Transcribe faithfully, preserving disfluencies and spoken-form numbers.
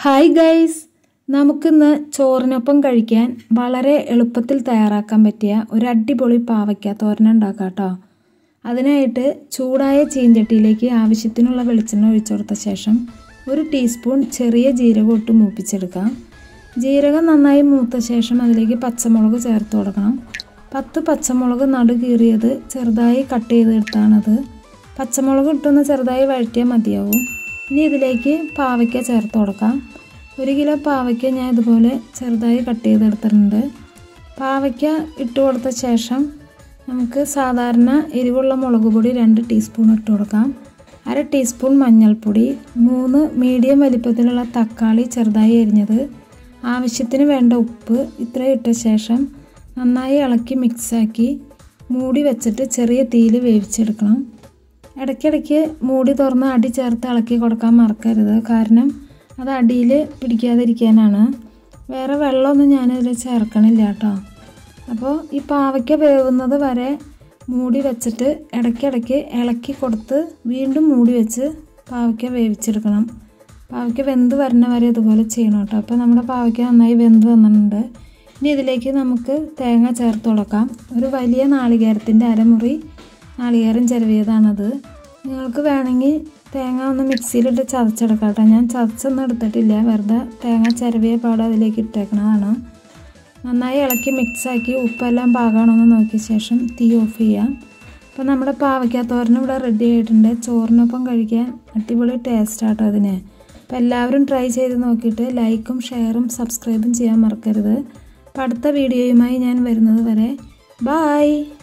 Hi guys, നമുക്കിന്ന് ചോറിനൊപ്പം കഴിക്കാൻ വളരെ എളുപ്പത്തിൽ തയ്യാറാക്കാൻ പറ്റിയ ഒരു അടിപൊളി പാവയ്ക്ക തോരൻ ഉണ്ടാക്കാം കേട്ടോ. അതിനായിട്ട് ചൂടായ ചീഞ്ചട്ടിയിലേക്ക് ആവശ്യത്തിനുള്ള വെളിച്ചെണ്ണ ഒഴിച്ചു കൊടുത്ത ശേഷം ഒരു ടീസ്പൂൺ ചെറിയ ജീരകം ഇട്ട് മൂപ്പിച്ചെടുക്കാം. ജീരകം നന്നായി മൂത്ത ശേഷം അതിലേക്ക് പച്ചമുളക് ചേർത്ത് കൊടുക്കണം. പത്ത് പച്ചമുളക് നടു കീറിയത് ചെറുതായി കട്ട് ചെയ്തെടുത്താണത്. പച്ചമുളക് ഇട്ടൊന്ന് ചെറുതായി വഴറ്റിയാൽ മതിയാവും. ഇനി ഇതിലേക്ക് പാവയ്ക്ക ചേർത്ത് കൊടുക്കാം. ഒരു കിലോ പാവയ്ക്ക ഞാൻ ഇതുപോലെ ചെറുതായി കട്ട് ചെയ്തെടുത്തിട്ടുണ്ട്. പാവയ്ക്ക ഇട്ട് കൊടുത്ത ശേഷം നമുക്ക് സാധാരണ എരിവുള്ള മുളക് പൊടി രണ്ട് ടീസ്പൂൺ ഇട്ട് കൊടുക്കാം. അര ടീസ്പൂൺ മഞ്ഞൾപ്പൊടി, മൂന്ന് മീഡിയം വലിപ്പത്തിലുള്ള തക്കാളി ചെറുതായി അരിഞ്ഞത്, ആവശ്യത്തിന് വേണ്ട ഉപ്പ് ഇത്രയും ഇട്ട ശേഷം നന്നായി ഇളക്കി മിക്സാക്കി മൂടി വെച്ചിട്ട് ചെറിയ തീയിൽ വേവിച്ചെടുക്കണം. ഇടയ്ക്കിടയ്ക്ക് മൂടി തുറന്ന് അടി ചേർത്ത് ഇളക്കി കൊടുക്കാൻ മറക്കരുത്, കാരണം അത് അടിയിൽ പിടിക്കാതിരിക്കാനാണ്. വേറെ വെള്ളമൊന്നും ഞാനിതിൽ ചേർക്കണില്ല കേട്ടോ. അപ്പോൾ ഈ പാവയ്ക്ക വേവുന്നത് വരെ മൂടി വെച്ചിട്ട് ഇടയ്ക്കിടയ്ക്ക് ഇളക്കി കൊടുത്ത് വീണ്ടും മൂടി വെച്ച് പാവയ്ക്ക വേവിച്ചെടുക്കണം. പാവയ്ക്ക വെന്ത് വരുന്ന വരെ ഇതുപോലെ ചെയ്യണം കേട്ടോ. അപ്പോൾ നമ്മുടെ പാവയ്ക്ക നന്നായി വെന്ത് വന്നിട്ടുണ്ട്. ഇനി ഇതിലേക്ക് നമുക്ക് തേങ്ങ ചേർത്ത് കൊടുക്കാം. ഒരു വലിയ നാളികേരത്തിൻ്റെ അരമുറി നാളികേരം ചിരവിയതാണത്. നിങ്ങൾക്ക് വേണമെങ്കിൽ തേങ്ങ ഒന്ന് മിക്സിയിലിട്ട് ചതച്ചെടുക്കാം കേട്ടോ. ഞാൻ ചതച്ചൊന്നും എടുത്തിട്ടില്ല, വെറുതെ തേങ്ങ ചിരവിയ പാട് അതിലേക്ക് ഇട്ടേക്കണതാണ്. നന്നായി ഇളക്കി മിക്സാക്കി ഉപ്പെല്ലാം പാകമാണെന്ന് നോക്കിയ ശേഷം തീ ഓഫ് ചെയ്യാം. അപ്പോൾ നമ്മുടെ പാവയ്ക്ക തോരൻ ഇവിടെ റെഡി ആയിട്ടുണ്ട്. ചോറിനൊപ്പം കഴിക്കാൻ അടിപൊളി ടേസ്റ്റാട്ടോ അതിന്. അപ്പോൾ എല്ലാവരും ട്രൈ ചെയ്ത് നോക്കിയിട്ട് ലൈക്കും ഷെയറും സബ്സ്ക്രൈബും ചെയ്യാൻ മറക്കരുത്. അപ്പോൾ അടുത്ത വീഡിയോയുമായി ഞാൻ വരുന്നത് വരെ ബായ്.